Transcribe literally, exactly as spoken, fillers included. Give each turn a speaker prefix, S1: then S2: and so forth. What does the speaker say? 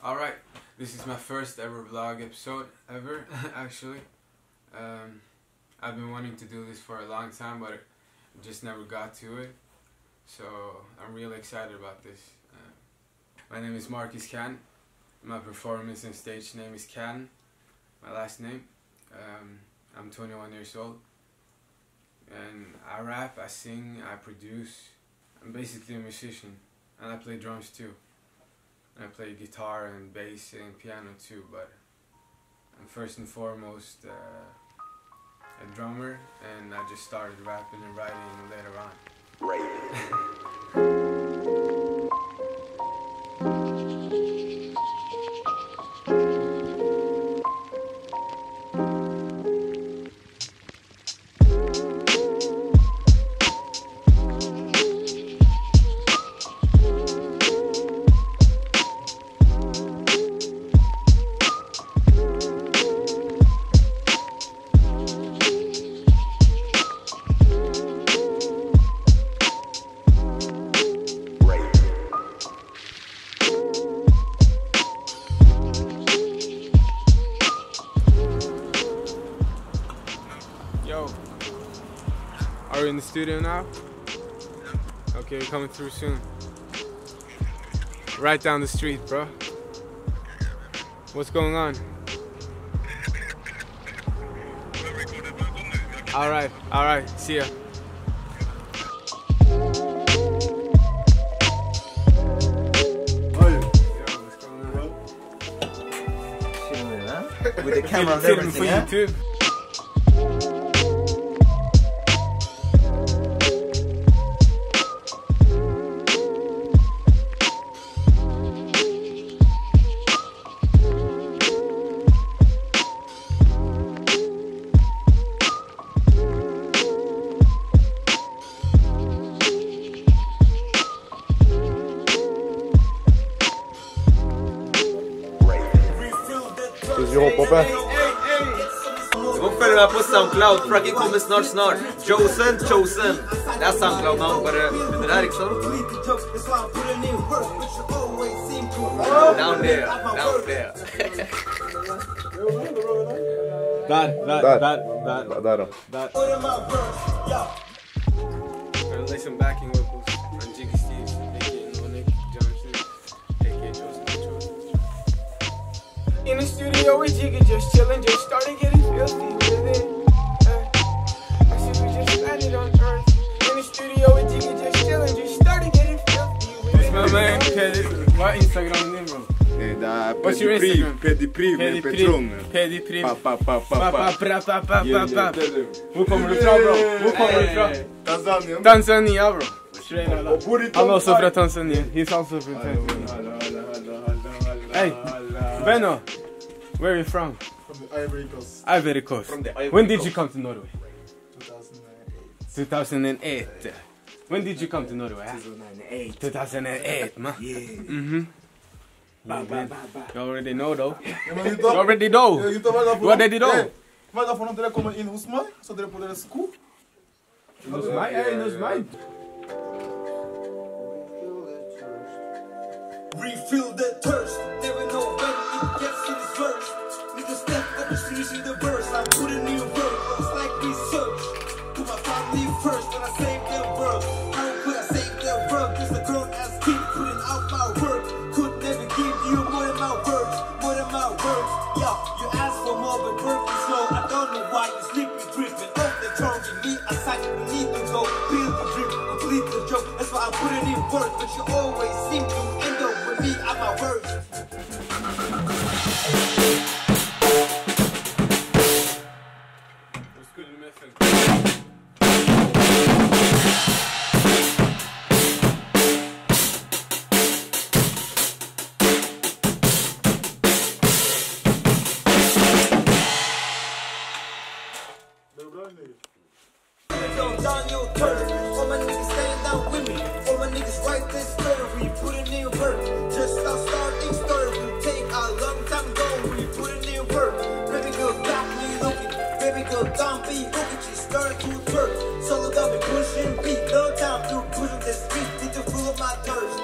S1: Alright, this is my first ever vlog episode, ever, actually. Um, I've been wanting to do this for a long time, but I just never got to it. So, I'm really excited about this. Uh, my name is Marcus Can. My performance and stage name is Can, my last name. Um, I'm twenty-one years old. And I rap, I sing, I produce. I'm basically a musician. And I play drums too. I play guitar and bass and piano too, but I'm first and foremost uh, a drummer, and I just started rapping and writing later on. Right. Yo, are we in the studio now? Okay, we're coming through soon. Right down the street, bro. What's going on? Alright, alright, see ya.
S2: With the camera and everything, yeah?
S1: YouTube.
S3: Du hoppar på.
S2: Och följ mig på Soundcloud. Fraggen kommer snart snart. Chosen, chosen. Det är Soundcloud namn bara. Det där liksom. Down there, down there.
S1: Där, där,
S3: Där.
S1: där, där,
S3: Där då.
S1: där. And lay some backing vocals on Jiggy Steve's, aka Nick Johnson, aka Joseph. In the studio with Jiggy, just chillin', just started getting filthy with it. Uh, I said we just landed on Earth. In the studio with Jiggy, just chillin', just started getting filthy with it. What's my man? What Instagram name, bro?
S3: Det är
S1: What's your Instagram?
S3: Pedipriv med Petron.
S1: Pedipriv.
S3: Pa, pa, pa, pa,
S1: Pa,
S3: pa.
S1: pa, pra, pa, pa, pa, pa. Hvor kommer du fra, bro? Hvor kommer du fra?
S3: Tanzania.
S1: Tanzania, bro.
S3: Och Burito.
S1: I'm also from Tanzania. He's also from Tanzania. Hey, Benno, where are you from?
S4: From the Ivory Coast.
S1: Ivory Coast.
S2: From the Ivory
S1: When did
S2: Coast.
S1: you come to Norway?
S4: two thousand eight.
S1: two thousand eight. When did you come to Norway?
S2: two thousand eight.
S1: two thousand eight, man.
S2: Yeah.
S1: Mm-hmm.
S2: Ba, ba, ba, ba.
S1: You already know, though.
S4: Ja, men
S1: You
S4: Jutta,
S1: already know.
S4: eh, Jutta, vad är det för
S1: You already know.
S4: Eh, vad är det för något? Det där kommer in hos mig, så det är på deras sko.
S1: Knows my, hey, knows mine.
S5: Refill the thirst, never know when it gets to this verse. Nigga step up the streets in the verse, I put a new word, it's like research. Put my family first when I save their world. How could I save their world? Just a grown ass kid putting out my work. Could never give you more than my words, more than my words. Yeah, you ask for more but work is slow. I don't know why you sleepy dripping off the tongue. Give me a sight, you need to go. Build the drip, complete the joke. That's why I put it in work, but you always seem to end up with me at my worst. Down your turf, all my niggas stand down with me. All my niggas write this story, put it in work. Just start starting story, will take a long time ago. We put it in work. Baby girl got me looking, baby girl don't be looking. She started to twerk, solo got me pushing beat. No time to push on the street, need to full of my thirst.